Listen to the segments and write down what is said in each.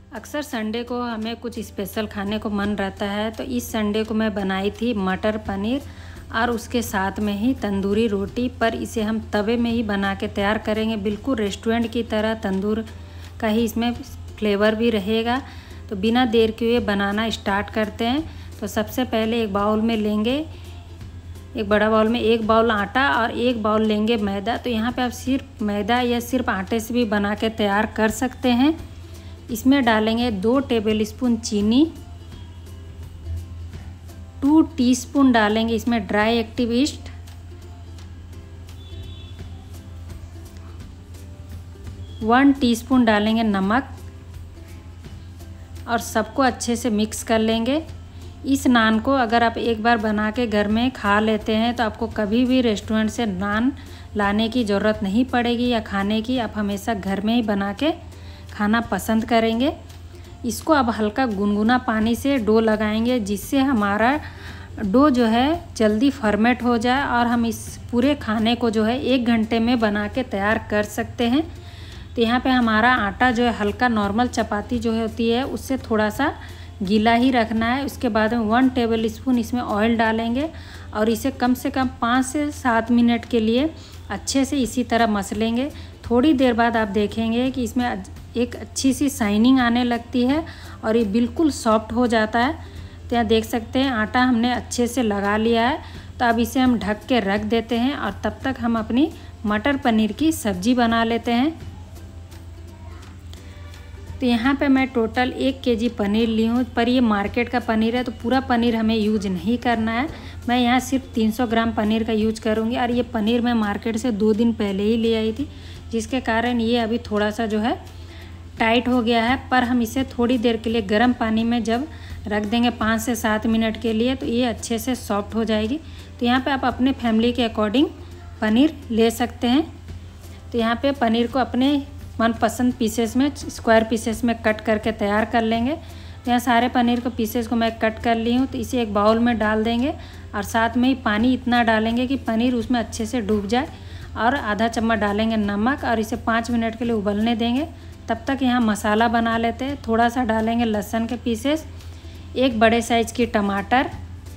अक्सर संडे को हमें कुछ स्पेशल खाने को मन रहता है, तो इस संडे को मैं बनाई थी मटर पनीर और उसके साथ में ही तंदूरी रोटी। पर इसे हम तवे में ही बना के तैयार करेंगे, बिल्कुल रेस्टोरेंट की तरह तंदूर का ही इसमें फ्लेवर भी रहेगा। तो बिना देर के हुए बनाना स्टार्ट करते हैं। तो सबसे पहले एक बाउल में लेंगे, एक बड़ा बाउल में 1 बाउल आटा और 1 बाउल लेंगे मैदा। तो यहाँ पे आप सिर्फ मैदा या सिर्फ आटे से भी बना के तैयार कर सकते हैं। इसमें डालेंगे 2 टेबलस्पून चीनी, 2 टीस्पून डालेंगे इसमें ड्राई एक्टिव ईस्ट, 1 टीस्पून डालेंगे नमक और सबको अच्छे से मिक्स कर लेंगे। इस नान को अगर आप एक बार बना के घर में खा लेते हैं तो आपको कभी भी रेस्टोरेंट से नान लाने की ज़रूरत नहीं पड़ेगी या खाने की, आप हमेशा घर में ही बना के खाना पसंद करेंगे। इसको अब हल्का गुनगुना पानी से डो लगाएंगे, जिससे हमारा डो जो है जल्दी फर्मेंट हो जाए और हम इस पूरे खाने को जो है 1 घंटे में बना के तैयार कर सकते हैं। तो यहाँ पे हमारा आटा जो है हल्का नॉर्मल चपाती जो होती है उससे थोड़ा सा गीला ही रखना है। उसके बाद में 1 टेबलस्पून इसमें ऑयल डालेंगे और इसे कम से कम 5 से 7 मिनट के लिए अच्छे से इसी तरह मसलेंगे। थोड़ी देर बाद आप देखेंगे कि इसमें एक अच्छी सी शाइनिंग आने लगती है और ये बिल्कुल सॉफ्ट हो जाता है। तो यहाँ देख सकते हैं आटा हमने अच्छे से लगा लिया है। तो अब इसे हम ढक के रख देते हैं और तब तक हम अपनी मटर पनीर की सब्ज़ी बना लेते हैं। तो यहाँ पे मैं टोटल 1 केजी पनीर ली हूँ, पर ये मार्केट का पनीर है तो पूरा पनीर हमें यूज नहीं करना है। मैं यहाँ सिर्फ 300 ग्राम पनीर का यूज करूँगी और ये पनीर मैं मार्केट से 2 दिन पहले ही ले आई थी, जिसके कारण ये अभी थोड़ा सा जो है टाइट हो गया है। पर हम इसे थोड़ी देर के लिए गर्म पानी में जब रख देंगे 5 से 7 मिनट के लिए, तो ये अच्छे से सॉफ्ट हो जाएगी। तो यहाँ पे आप अपने फैमिली के अकॉर्डिंग पनीर ले सकते हैं। तो यहाँ पे पनीर को अपने मनपसंद पीसेस में, स्क्वायर पीसेस में कट करके तैयार कर लेंगे। तो यहाँ सारे पनीर को पीसेस को मैं कट कर ली हूँ। तो इसे एक बाउल में डाल देंगे और साथ में ही पानी इतना डालेंगे कि पनीर उसमें अच्छे से डूब जाए, और आधा चम्मच डालेंगे नमक और इसे 5 मिनट के लिए उबलने देंगे। तब तक यहाँ मसाला बना लेते हैं। थोड़ा सा डालेंगे लहसुन के पीसेस, 1 बड़े साइज की टमाटर,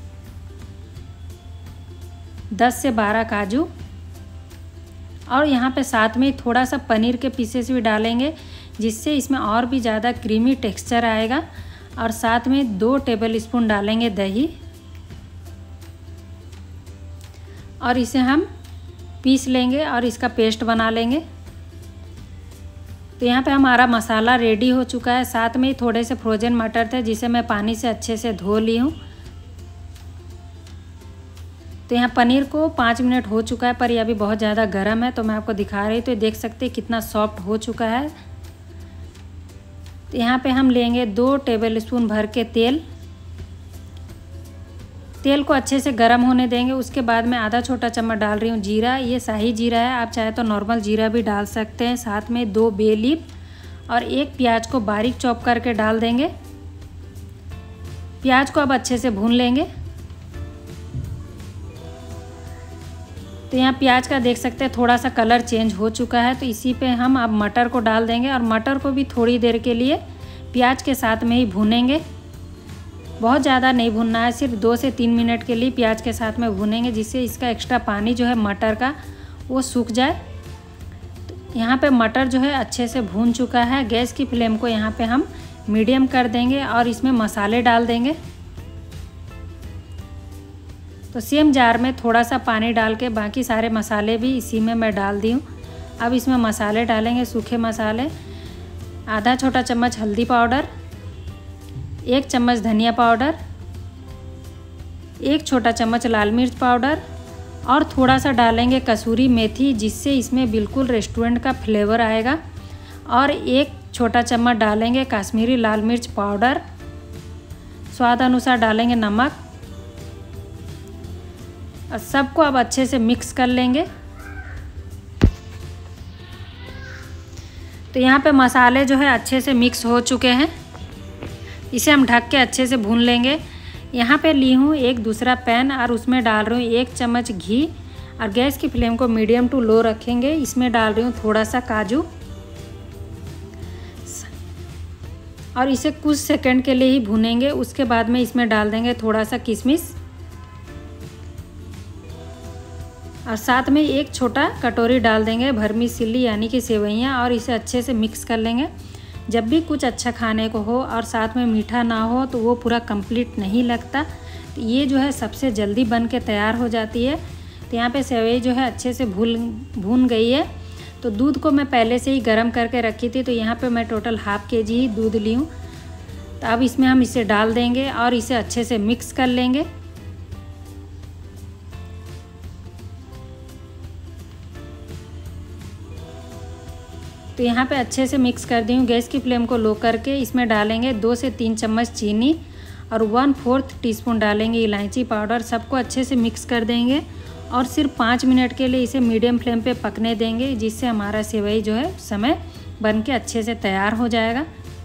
10 से 12 काजू, और यहाँ पे साथ में थोड़ा सा पनीर के पीसेस भी डालेंगे, जिससे इसमें और भी ज़्यादा क्रीमी टेक्सचर आएगा। और साथ में 2 टेबलस्पून डालेंगे दही और इसे हम पीस लेंगे और इसका पेस्ट बना लेंगे। तो यहाँ पे हमारा मसाला रेडी हो चुका है। साथ में ही थोड़े से फ्रोज़न मटर थे जिसे मैं पानी से अच्छे से धो ली हूँ। तो यहाँ पनीर को 5 मिनट हो चुका है, पर यह अभी बहुत ज़्यादा गर्म है तो मैं आपको दिखा रही हूँ। तो देख सकते हैं कितना सॉफ्ट हो चुका है। तो यहाँ पे हम लेंगे 2 टेबलस्पून भर के तेल को अच्छे से गर्म होने देंगे। उसके बाद मैं आधा छोटा चम्मच डाल रही हूँ जीरा, ये शाही जीरा है, आप चाहे तो नॉर्मल जीरा भी डाल सकते हैं। साथ में 2 बे लीफ और 1 प्याज को बारीक चॉप करके डाल देंगे। प्याज को अब अच्छे से भून लेंगे। तो यहाँ प्याज का देख सकते हैं थोड़ा सा कलर चेंज हो चुका है। तो इसी पे हम अब मटर को डाल देंगे और मटर को भी थोड़ी देर के लिए प्याज के साथ में ही भूनेंगे। बहुत ज़्यादा नहीं भूनना है, सिर्फ 2 से 3 मिनट के लिए प्याज के साथ में भूनेंगे, जिससे इसका एक्स्ट्रा पानी जो है मटर का वो सूख जाए। तो यहाँ पे मटर जो है अच्छे से भून चुका है। गैस की फ्लेम को यहाँ पे हम मीडियम कर देंगे और इसमें मसाले डाल देंगे। तो सेम जार में थोड़ा सा पानी डाल के बाकी सारे मसाले भी इसी में मैं डाल दी हूँ। अब इसमें मसाले डालेंगे, सूखे मसाले, आधा छोटा चम्मच हल्दी पाउडर, 1 चम्मच धनिया पाउडर, 1 छोटा चम्मच लाल मिर्च पाउडर और थोड़ा सा डालेंगे कसूरी मेथी, जिससे इसमें बिल्कुल रेस्टोरेंट का फ्लेवर आएगा, और 1 छोटा चम्मच डालेंगे कश्मीरी लाल मिर्च पाउडर, स्वाद अनुसार डालेंगे नमक, और सबको अब अच्छे से मिक्स कर लेंगे। तो यहाँ पे मसाले जो है अच्छे से मिक्स हो चुके हैं। इसे हम ढक के अच्छे से भून लेंगे। यहाँ पे ली हूँ एक दूसरा पैन और उसमें डाल रही हूँ 1 चम्मच घी, और गैस की फ्लेम को मीडियम टू लो रखेंगे। इसमें डाल रही हूँ थोड़ा सा काजू, और इसे कुछ सेकंड के लिए ही भूनेंगे। उसके बाद में इसमें डाल देंगे थोड़ा सा किशमिश और साथ में एक छोटा कटोरी डाल देंगे वर्मिसेली यानी कि सेवइयाँ, और इसे अच्छे से मिक्स कर लेंगे। जब भी कुछ अच्छा खाने को हो और साथ में मीठा ना हो तो वो पूरा कंप्लीट नहीं लगता। तो ये जो है सबसे जल्दी बन के तैयार हो जाती है। तो यहाँ पे सेवई जो है अच्छे से भून गई है। तो दूध को मैं पहले से ही गर्म करके रखी थी, तो यहाँ पे मैं टोटल ½ kg ही दूध ली हूँ। तो अब इसमें हम इसे डाल देंगे और इसे अच्छे से मिक्स कर लेंगे। तो यहाँ पे अच्छे से मिक्स कर दी हूँ। गैस की फ्लेम को लो करके इसमें डालेंगे 2 से 3 चम्मच चीनी और 1/4 टीस्पून डालेंगे इलायची पाउडर। सबको अच्छे से मिक्स कर देंगे और सिर्फ 5 मिनट के लिए इसे मीडियम फ्लेम पे पकने देंगे, जिससे हमारा सेवई जो है समय बन के अच्छे से तैयार हो जाएगा।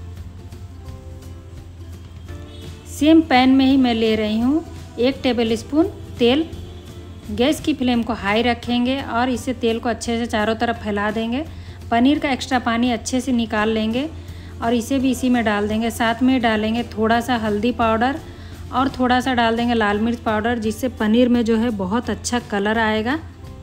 सेम पैन में ही मैं ले रही हूँ 1 टेबल स्पून तेल। गैस की फ्लेम को हाई रखेंगे और इसे तेल को अच्छे से चारों तरफ फैला देंगे। पनीर का एक्स्ट्रा पानी अच्छे से निकाल लेंगे और इसे भी इसी में डाल देंगे। साथ में डालेंगे थोड़ा सा हल्दी पाउडर और थोड़ा सा डाल देंगे लाल मिर्च पाउडर, जिससे पनीर में जो है बहुत अच्छा कलर आएगा।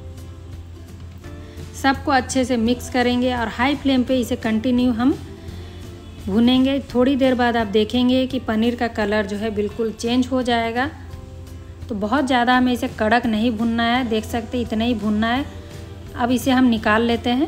सबको अच्छे से मिक्स करेंगे और हाई फ्लेम पे इसे कंटिन्यू हम भूनेंगे। थोड़ी देर बाद आप देखेंगे कि पनीर का कलर जो है बिल्कुल चेंज हो जाएगा। तो बहुत ज़्यादा हमें इसे कड़क नहीं भूनना है, देख सकते इतना ही भूनना है। अब इसे हम निकाल लेते हैं।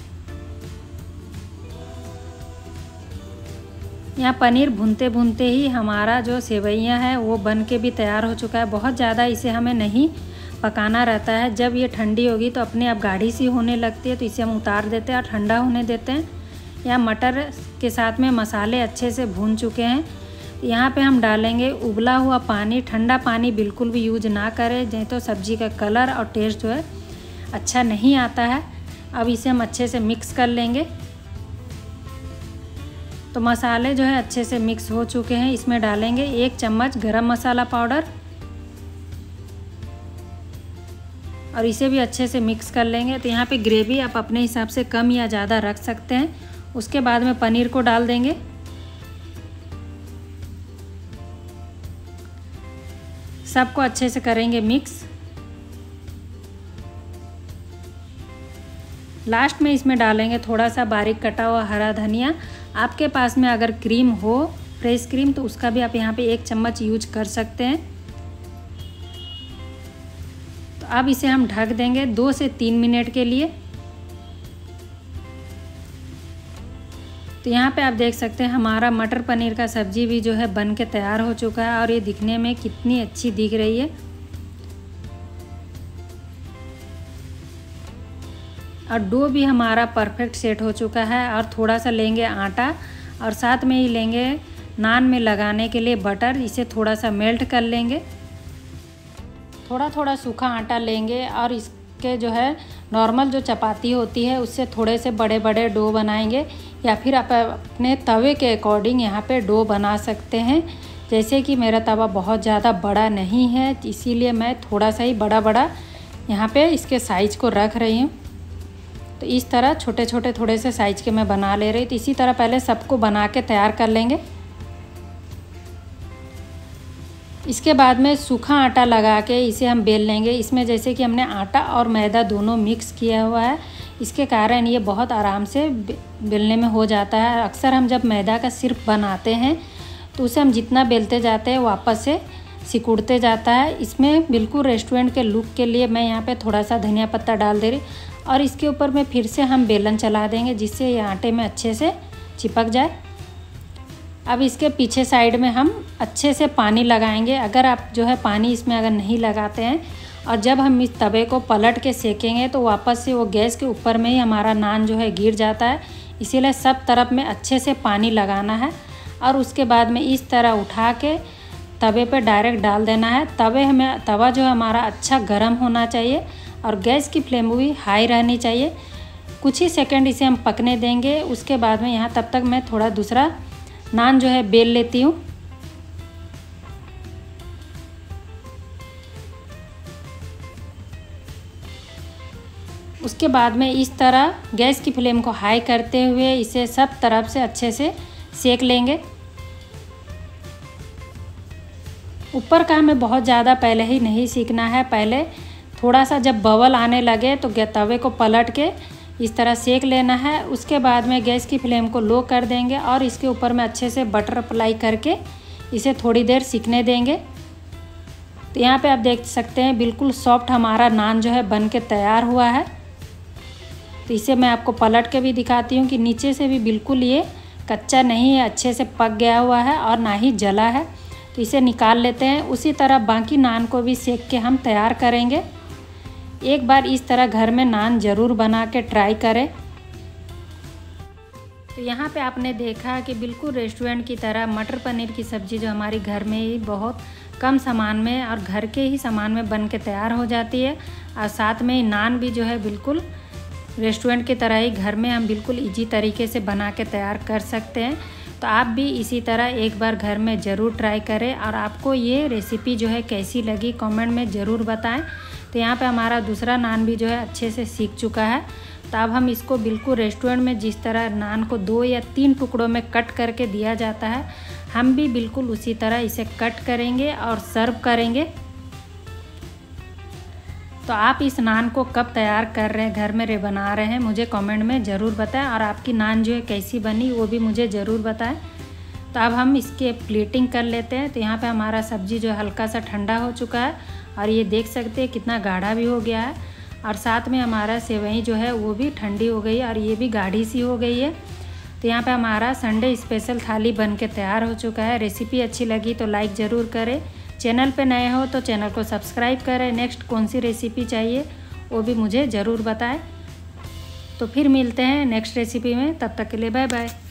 यहाँ पनीर भूनते भूनते ही हमारा जो सेवइयाँ है वो बन के भी तैयार हो चुका है। बहुत ज़्यादा इसे हमें नहीं पकाना रहता है। जब ये ठंडी होगी तो अपने आप गाढ़ी सी होने लगती है, तो इसे हम उतार देते हैं और ठंडा होने देते हैं। यहाँ मटर के साथ में मसाले अच्छे से भून चुके हैं। यहाँ पे हम डालेंगे उबला हुआ पानी। ठंडा पानी बिल्कुल भी यूज ना करें, नहीं तो सब्जी का कलर और टेस्ट जो है अच्छा नहीं आता है। अब इसे हम अच्छे से मिक्स कर लेंगे। तो मसाले जो है अच्छे से मिक्स हो चुके हैं। इसमें डालेंगे 1 चम्मच गरम मसाला पाउडर और इसे भी अच्छे से मिक्स कर लेंगे। तो यहाँ पे ग्रेवी आप अपने हिसाब से कम या ज़्यादा रख सकते हैं। उसके बाद में पनीर को डाल देंगे। सबको अच्छे से करेंगे मिक्स। लास्ट में इसमें डालेंगे थोड़ा सा बारीक कटा हुआ हरा धनिया। आपके पास में अगर क्रीम हो, फ्रेश क्रीम, तो उसका भी आप यहाँ पे 1 चम्मच यूज कर सकते हैं। तो अब इसे हम ढक देंगे 2 से 3 मिनट के लिए। तो यहाँ पे आप देख सकते हैं हमारा मटर पनीर का सब्जी भी जो है बन के तैयार हो चुका है और ये दिखने में कितनी अच्छी दिख रही है। और डो भी हमारा परफेक्ट सेट हो चुका है। और थोड़ा सा लेंगे आटा और साथ में ही लेंगे नान में लगाने के लिए बटर। इसे थोड़ा सा मेल्ट कर लेंगे। थोड़ा थोड़ा सूखा आटा लेंगे और इसके जो है नॉर्मल जो चपाती होती है उससे थोड़े से बड़े बड़े डो बनाएंगे, या फिर आप अपने तवे के अकॉर्डिंग यहाँ पे डो बना सकते हैं। जैसे कि मेरा तवा बहुत ज़्यादा बड़ा नहीं है, इसीलिए मैं थोड़ा सा ही बड़ा बड़ा यहाँ पे इसके साइज़ को रख रही हूँ। तो इस तरह छोटे छोटे थोड़े से साइज़ के मैं बना ले रही। तो इसी तरह पहले सबको बना के तैयार कर लेंगे। इसके बाद में सूखा आटा लगा के इसे हम बेल लेंगे। इसमें जैसे कि हमने आटा और मैदा दोनों मिक्स किया हुआ है, इसके कारण ये बहुत आराम से बेलने में हो जाता है। अक्सर हम जब मैदा का सिर्फ बनाते हैं तो उसे हम जितना बेलते जाते हैं वापस से सिकुड़ते जाता है। इसमें बिल्कुल रेस्टोरेंट के लुक के लिए मैं यहाँ पे थोड़ा सा धनिया पत्ता डाल दे रही और इसके ऊपर में फिर से हम बेलन चला देंगे, जिससे ये आटे में अच्छे से चिपक जाए। अब इसके पीछे साइड में हम अच्छे से पानी लगाएंगे। अगर आप जो है पानी इसमें अगर नहीं लगाते हैं और जब हम इस तवे को पलट के सेकेंगे तो वापस से वो गैस के ऊपर में ही हमारा नान जो है गिर जाता है। इसीलिए सब तरफ में अच्छे से पानी लगाना है और उसके बाद में इस तरह उठा के तवे पे डायरेक्ट डाल देना है। तवा जो है हमारा अच्छा गर्म होना चाहिए और गैस की फ्लेम भी हाई रहनी चाहिए। कुछ ही सेकंड इसे हम पकने देंगे। उसके बाद में यहाँ तब तक मैं थोड़ा दूसरा नान जो है बेल लेती हूँ। उसके बाद में इस तरह गैस की फ्लेम को हाई करते हुए इसे सब तरफ से अच्छे से सेक लेंगे। ऊपर का हमें बहुत ज़्यादा पहले ही नहीं सेकना है। पहले थोड़ा सा जब बबल आने लगे तो तवे को पलट के इस तरह सेक लेना है। उसके बाद में गैस की फ्लेम को लो कर देंगे और इसके ऊपर में अच्छे से बटर अप्लाई करके इसे थोड़ी देर सिकने देंगे। तो यहाँ पे आप देख सकते हैं बिल्कुल सॉफ्ट हमारा नान जो है बन के तैयार हुआ है। तो इसे मैं आपको पलट के भी दिखाती हूँ कि नीचे से भी बिल्कुल ये कच्चा नहीं है, अच्छे से पक गया हुआ है और ना ही जला है। तो इसे निकाल लेते हैं। उसी तरह बाकी नान को भी सेक के हम तैयार करेंगे। एक बार इस तरह घर में नान ज़रूर बना के ट्राई करें। तो यहाँ पे आपने देखा कि बिल्कुल रेस्टोरेंट की तरह मटर पनीर की सब्ज़ी जो हमारी घर में ही बहुत कम सामान में और घर के ही सामान में बन के तैयार हो जाती है। और साथ में नान भी जो है बिल्कुल रेस्टोरेंट की तरह ही घर में हम बिल्कुल इजी तरीके से बना के तैयार कर सकते हैं। तो आप भी इसी तरह एक बार घर में ज़रूर ट्राई करें और आपको ये रेसिपी जो है कैसी लगी कमेंट में ज़रूर बताएं। तो यहाँ पे हमारा दूसरा नान भी जो है अच्छे से सीख चुका है। तो अब हम इसको बिल्कुल रेस्टोरेंट में जिस तरह नान को 2 या 3 टुकड़ों में कट करके दिया जाता है, हम भी बिल्कुल उसी तरह इसे कट करेंगे और सर्व करेंगे। तो आप इस नान को कब तैयार कर रहे हैं, घर में बना रहे हैं, मुझे कमेंट में ज़रूर बताएं और आपकी नान जो है कैसी बनी वो भी मुझे ज़रूर बताएं। तो अब हम इसके प्लेटिंग कर लेते हैं। तो यहाँ पे हमारा सब्ज़ी जो हल्का सा ठंडा हो चुका है और ये देख सकते हैं कितना गाढ़ा भी हो गया है और साथ में हमारा सेवई जो है वो भी ठंडी हो गई है और ये भी गाढ़ी सी हो गई है। तो यहाँ पे हमारा संडे स्पेशल थाली बन के तैयार हो चुका है। रेसिपी अच्छी लगी तो लाइक ज़रूर करें। चैनल पे नए हो तो चैनल को सब्सक्राइब करें। नेक्स्ट कौन सी रेसिपी चाहिए वो भी मुझे ज़रूर बताएं। तो फिर मिलते हैं नेक्स्ट रेसिपी में, तब तक के लिए बाय बाय।